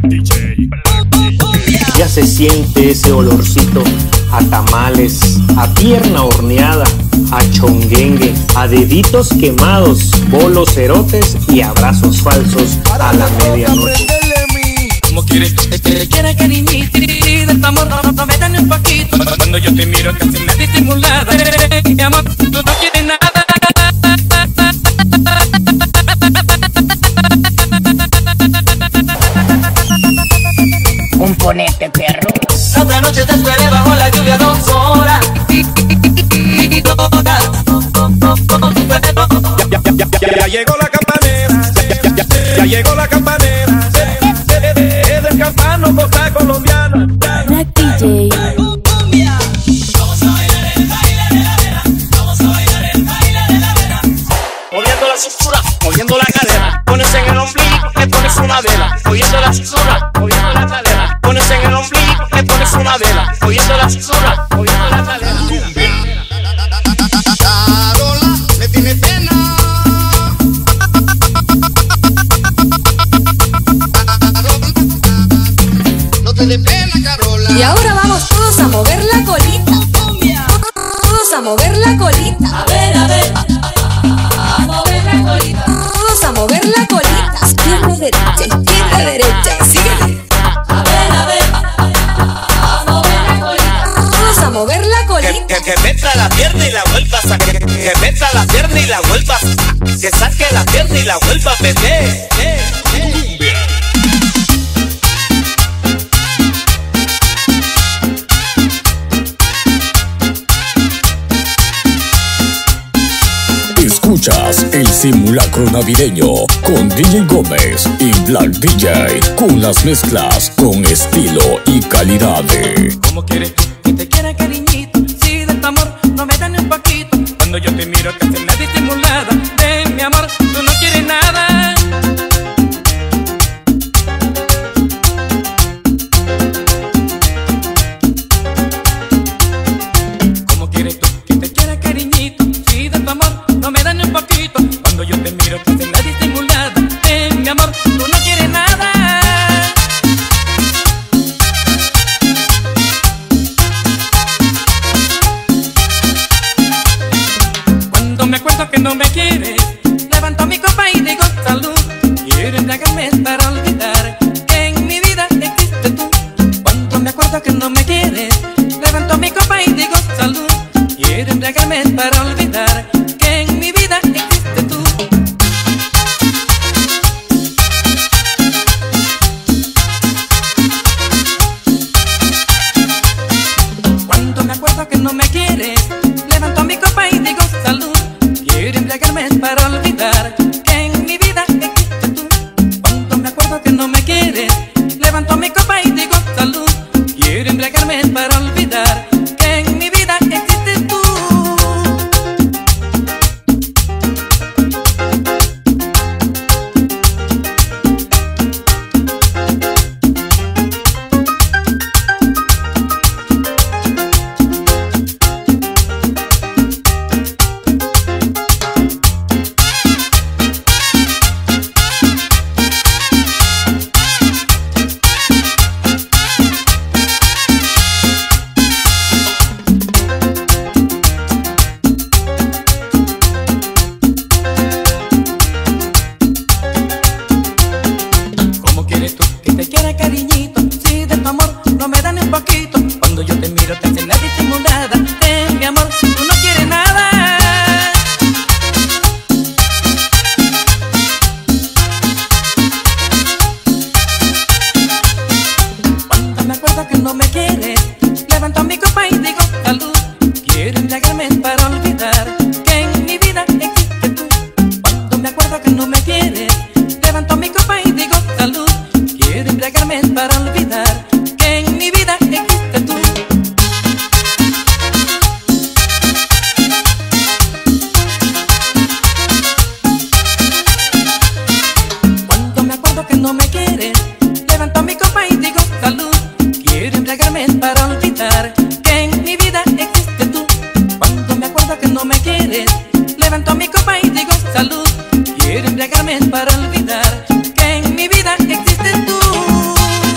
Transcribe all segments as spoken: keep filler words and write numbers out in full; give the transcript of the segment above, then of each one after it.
Ya se siente ese olorcito a tamales, a pierna horneada, a chonguengue, a deditos quemados, bolos erotes y abrazos falsos a la medianoche. ¿Cómo quieres? Te quiere que ni mi de tu amor no, no me dan un poquito. Cuando yo te miro casi me disimulada. Mi amor, tú no quieres nada. Componente, perro. La otra noche te esperé bajo la lluvia dos horas. Y todas. Ya, ya, ya, ya, ya llegó la campanera. Ya, ya, ya, ya llegó la campanera. Es del campano, costa colombiana. Black D J. Vamos a bailar el baile de la vera. Vamos a bailar el baile de la vera. Moviendo la cintura, moviendo la cadera. Pones en el ombligo, le pones una vela. Moviendo la cintura, moviendo la cadera. Pones en el ombligo, le pones una vela. Moviendo la cintura, moviendo la cadera. Carola, me tiene pena. No te dé pena, Carola. Y ahora vamos todos a mover la colita. Todos a mover la colita. A ver, a ver, a mover la colita. Todos a mover la colita. Izquierda, derecha, izquierda, derecha. Síguele. A ver, a ver, a mover la colita. Todos a mover la Que, colita. que, que meta la pierna y la vuelva a sacar. Que, que meta la pierna y la vuelva a sacar. Que saque la pierna y la vuelva a meter. Eh, eh. Escuchas el simulacro navideño con D J Gómez y Black D J con las mezclas con estilo y calidad. ¿Cómo quieres que te quiera, cariñito? Si de tu amor no me dan un poquito. Cuando yo te miro que se me disimulada. De mi amor, tú no quieres nada. ¿Cómo quieres tú que te quiera, cariñito? Si de tu amor no me dan un poquito. Cuando yo te miro que se me disimulada. De mi amor, tú no quieres nada. Cuando me acuerdo que no me quieres, levanto mi copa y digo salud. Quiero embriagarme para olvidar que en mi vida existe tú. Cuando me acuerdo que no me quieres, levanto mi copa y digo salud. Quiero embriagarme para olvidar que en mi vida existe tú. Cuando me acuerdo que no me quieres, levanto mi copa y digo salud. Quiero embriagarme para olvidar que en mi vida existe tú. Cuando me acuerdo que no me quieres, levanto mi copa y digo salud. Quiero embriagarme para olvidar que en mi vida existe tú. ¿Cómo quieres tú que te quiera, cariñito? Si de tu amor no me dan un poquito. Cuando yo te miro te hacen la disimulada. De mi amor, tú no quieres nada. Cuando me acuerdo que no me quieres, levanto mi copa y digo salud. Quiero embriagarme para olvidar que en mi vida existe tú. Cuando me acuerdo que no me quieres, levanto mi copa y digo salud. Quiero embriagarme para olvidar que en mi vida existe tú. Cuando me acuerdo que no me quieres, levanto mi copa y digo salud. Quiero embriagarme para olvidar que en mi vida existe tú. Cuando me acuerdo que no me quieres, levanto mi copa y digo salud. Quiero embriagarme para olvidar que en mi vida existe tú.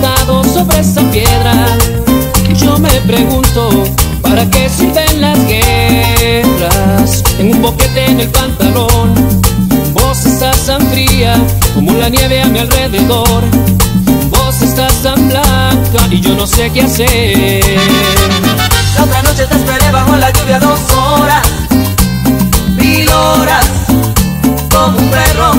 sentado sobre esa piedra. Yo me pregunto, ¿para qué sirven las guerras? Tengo un boquete en el pantalón. Vos estás tan fría como la nieve a mi alrededor. Vos estás tan blanca y yo no sé qué hacer. La otra noche te esperé bajo la lluvia dos horas, mil horas, como un perro.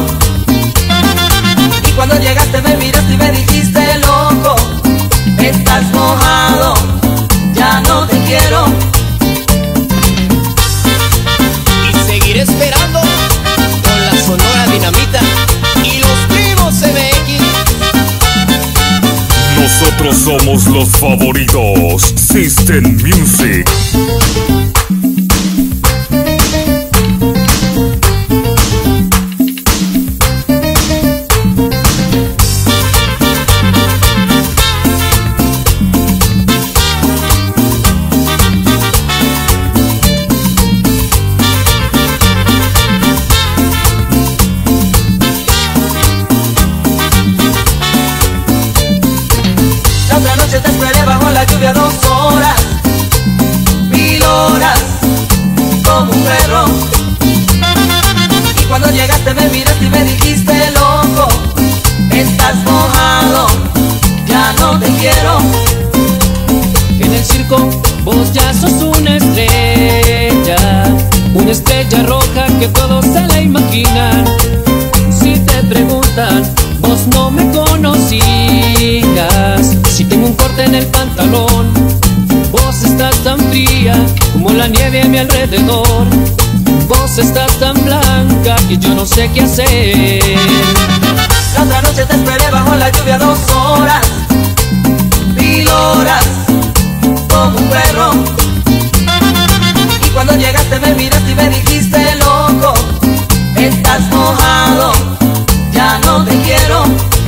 Y cuando llegaste me miraste y me dijiste, loco, estás mojado, ya no te quiero. Y seguiré esperando con la Sonora Dinamita y los primos C B X. Nosotros somos los favoritos, System Music. Te esperé bajo la lluvia dos horas, mil horas, como un perro. Y cuando llegaste me miraste y me dijiste, loco, estás mojado, ya no te quiero. En el circo vos ya sos una estrella, una estrella roja que todos se la imaginan. Si te preguntan, vos no me conocías. Si tengo un corte en el pantalón, vos estás tan fría como la nieve a mi alrededor. Vos estás tan blanca que yo no sé qué hacer. La otra noche te esperé bajo la lluvia dos horas, mil horas, como un perro. Y cuando llegaste me miraste y me dijiste, loco, estás mojado, ya no te quiero.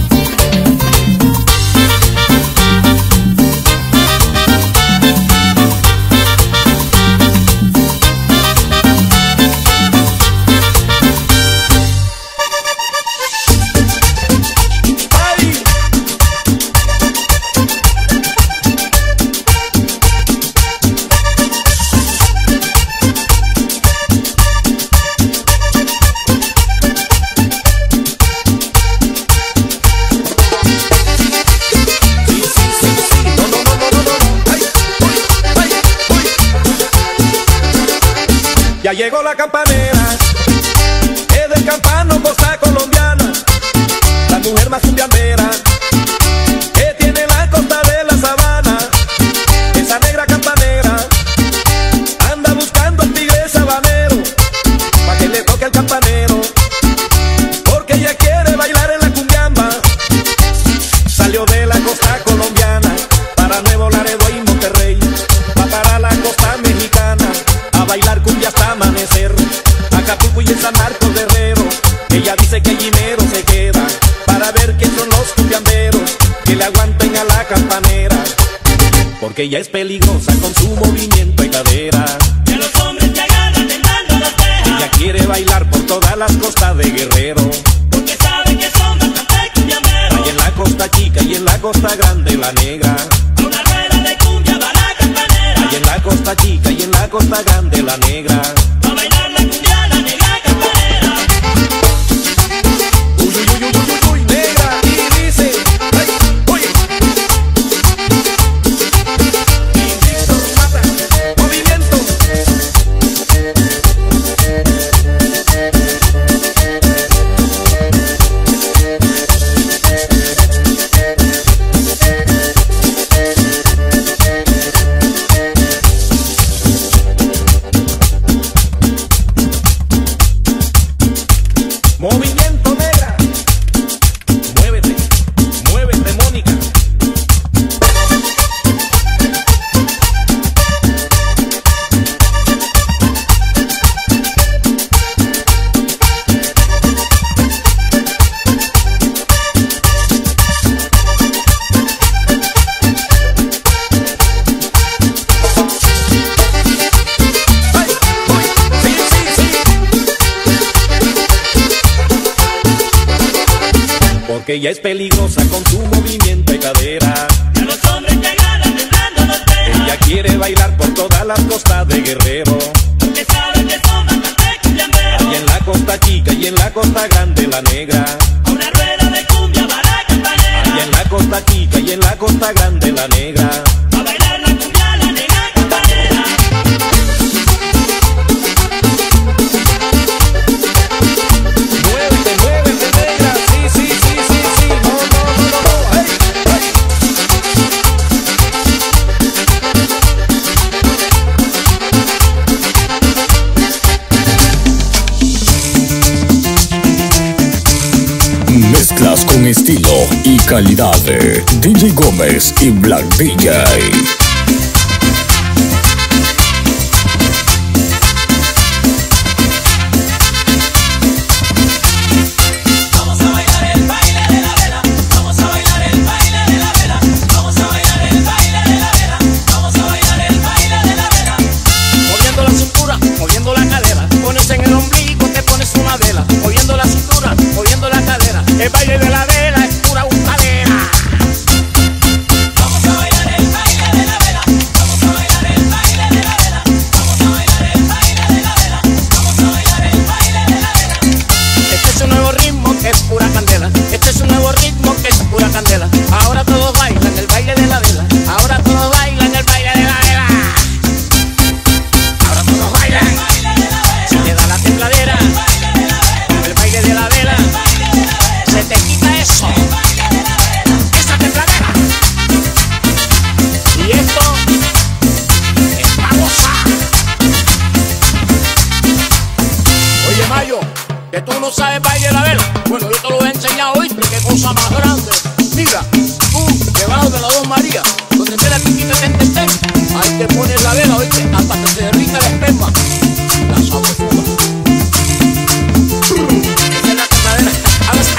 Ya llegó la campanera, es del campano, costa colombiana, la mujer más cumbiambera que tiene la costa de la sabana. Esa negra campanera anda buscando al tigre sabanero pa' que le toque al campanero, porque ella quiere bailar en la cumbiamba. Salió de la costa colombiana para Nuevo Laredo y Monterrey, va para la costa mexicana a bailar cumbia hasta amanecer. Acapulco y en San Marcos de Herrero, ella dice que el dinero se queda para ver quién son los cumbiamberos que le aguanten a la campanera, porque ella es peligrosa con su movimiento de cadera. Que los hombres te agarran tentando las cejas. Ella quiere bailar por todas las costas de Guerrero, porque sabe que son bastante cumbiamberos. hay en la costa chica y en la costa grande la negra. A una rueda de cumbia va la campanera. Hay en la costa chica y en la costa grande la negra. Va a bailar la cumbia la negra campanera. Uy, uy, uy, uy, uy, uy, negra, y dice, ay, oye. Invicto, mata, movimiento. Movimiento negra, muévete, muévete Mónica. Ay, uy, sí, sí, sí. Porque ella es peligrosa con su movimiento de cadera. la grande, la negra. A bailar la cumbia, la negra campanera. Muévete, muévete, negra. Sí, sí, sí, sí, sí. No, no, no, no, no. Hey, hey. Mezclas con estilo y calidad de D J Gómez y Black D J. El baile de la vela es pura gustadera. Vamos a bailar el baile de la vela. Vamos a bailar el baile de la vela. Vamos a bailar el baile de la vela. Vamos a bailar el baile de la vela. Este es un nuevo ritmo que es pura candela. Este es un nuevo ritmo que es pura candela. Ahora todos bailan el baile de la vela. Ahora todos bailan el baile de la vela. Ahora todos bailan. Se te da la tembladera. El baile de la vela. Se te quita eso, esa tembladera. Y esto es para gozar. Oye, Mayo, que tú no sabes baile de la vela. Bueno, yo te lo voy a enseñar hoy. Qué cosa más grande. Mira, tú debajo de la dos María, donde te la piquita ten, ten, ten, ahí te pones la vela, oíste, hasta que se derrita el esperma. La sabrosura. Esa es la tembladera. A ver.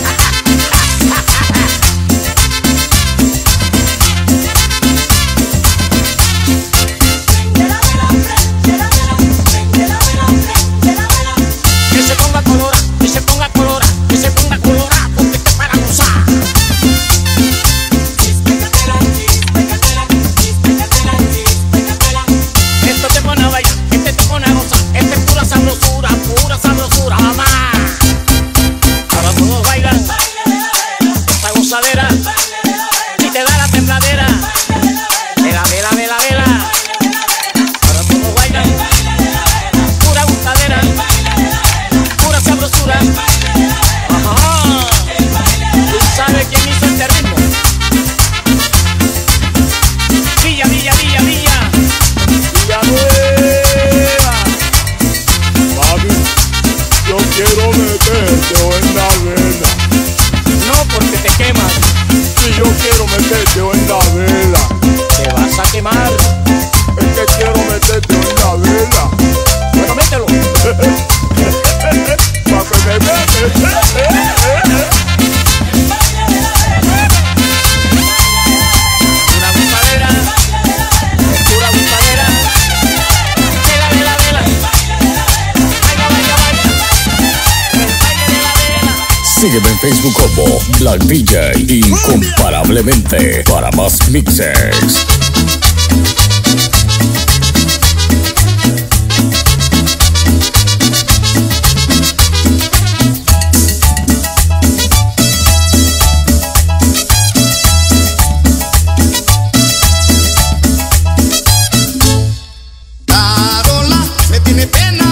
Y te da la tembladera de la vela, vela, vela. Ahora todos bailan pura gustadera, pura sabrosura. Ajá. ¿Tú sabes quién hizo este ritmo? Villa, Villa, Villa, Villa Villanueva. Mami, yo quiero meterte en la vela. No, porque te quemas. Si yo quiero meterte en la vela, te vas a quemar. Es que quiero meterte en la vela. Bueno, mételo. Pa' que me metes. Una gustadera, es pura gustadera. Vela, vela, vela. Baila, baila, baila. El baile de la vela. Sígueme en Facebook como Black D J incomparablemente para más mixes. Carola me tiene pena.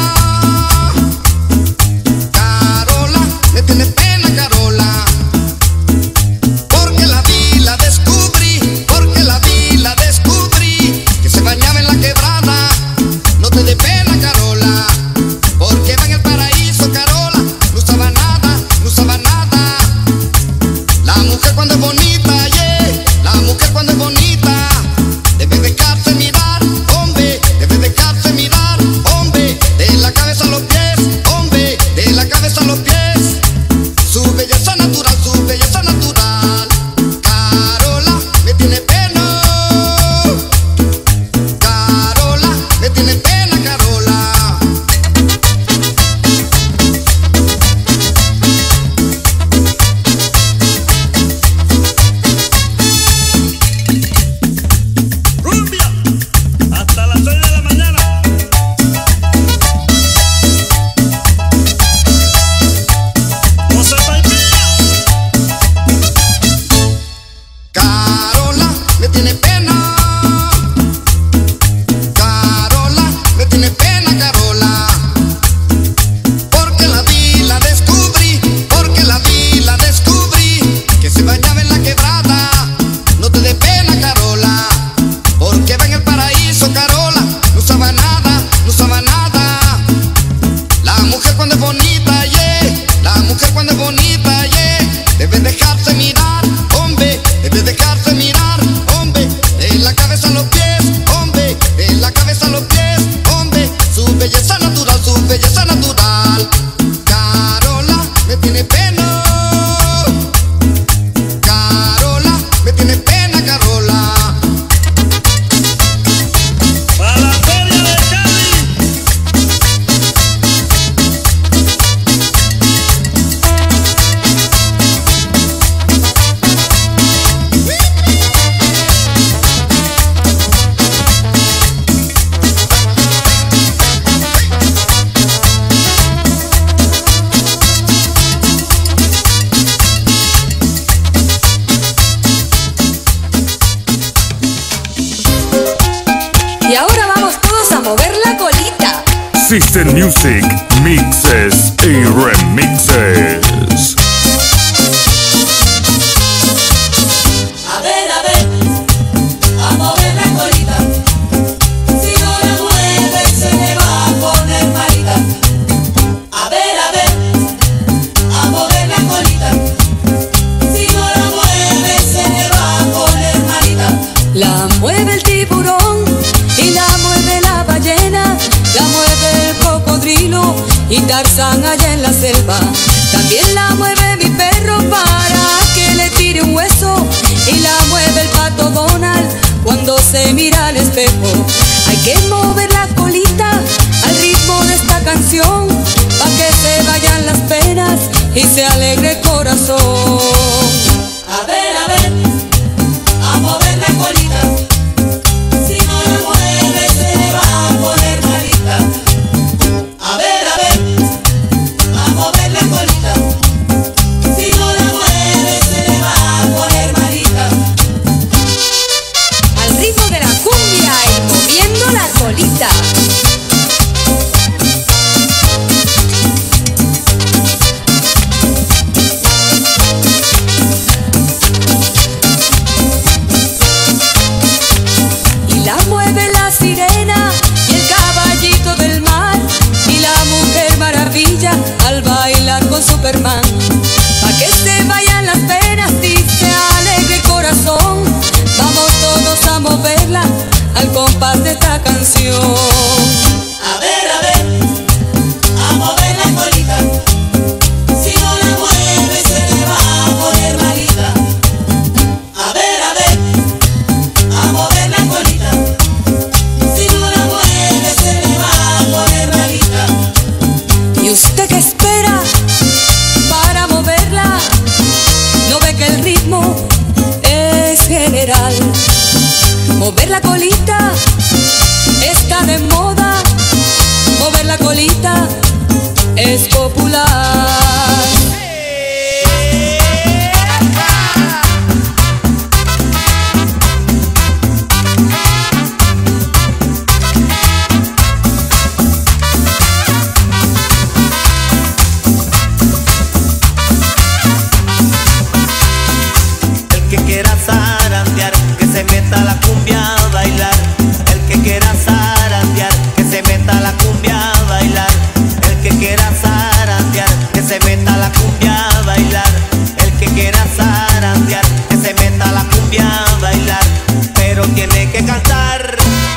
Carola me tiene pena, Carola. Porque la vi, la descubrí. Porque la vi, la descubrí. System Music, mixes y remixes. A ver, a ver, a mover la colita. Si no la mueve se le va a poner malita. A ver, a ver, a mover la colita. Si no la mueve se le va a poner malita. La mueve el tiburón y la mueve la ballena, la mueve el cocodrilo y Tarzán allá en la selva. También la mueve mi perro para que le tire un hueso y la mueve el pato Donald cuando se mira al espejo. Hay que mover la colita al ritmo de esta canción pa' que se vayan las penas y se alegre el corazón. A ver, a ver, a mover la colita. Si no la mueve se le va a poner malita. A ver, a ver, a mover la colita. Si no la mueve se le va a poner malita. Al ritmo de la cumbia y moviendo la colita. Y la mueve la sirena y el caballito del mar y la mujer maravilla al bailar con Superman. Pa' que se vayan las penas y se alegre el corazón. Vamos todos a moverla al compás de esta canción. A ver, a ver, a mover la colita. Si no la mueve se le va a poner malita. A ver, a ver, a mover la colita. Si no la mueve se le va a poner malita. ¿Y usted qué espera para moverla? ¿No ve que el ritmo es general? Mover la colita está de moda. Mover la colita es popular. El que quiera zarandear, que se meta a la cumbia a bailar. El que quiera zarandear, que se meta a la cumbia a bailar. El que quiera zarandear, que se meta a la cumbia a bailar. El que quiera zarandear, que se meta a la cumbia a bailar. Pero tiene que cantar.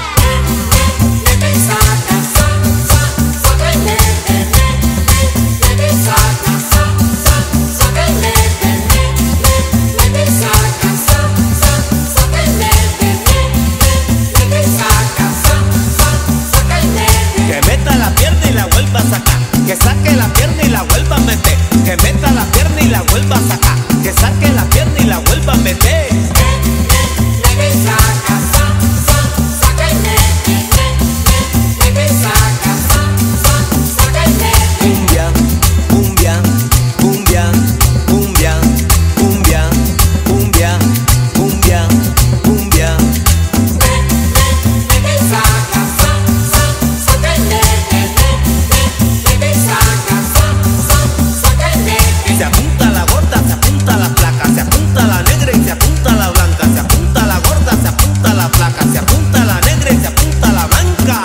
Que meta la pierna y la vuelva a sacar. Que saque la pierna y la vuelva a meter. Que meta la pierna y la vuelva a sacar. Que saque la pierna y la vuelva a meter. Cumbia, cumbia, cumbia, cumbia, cumbia, cumbia, cumbia, cumbia. Se apunta la gorda, se apunta la flaca, se apunta la negra y se apunta la blanca, se apunta la gorda, se apunta la flaca, se apunta la negra y se apunta la blanca.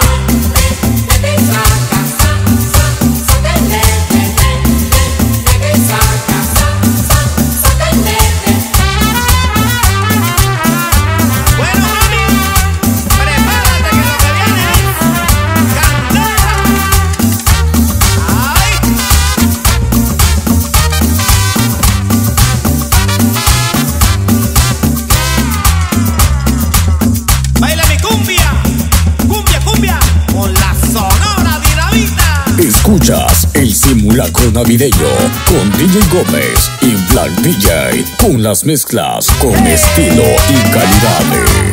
Bueno, mami, prepárate que lo que viene es candela. Ay. Baila mi cumbia, cumbia, cumbia, con la Sonora Dinamita. Escuchas el simulacro navideño con D J Gómez y Black D J con las mezclas con estilo y calidad.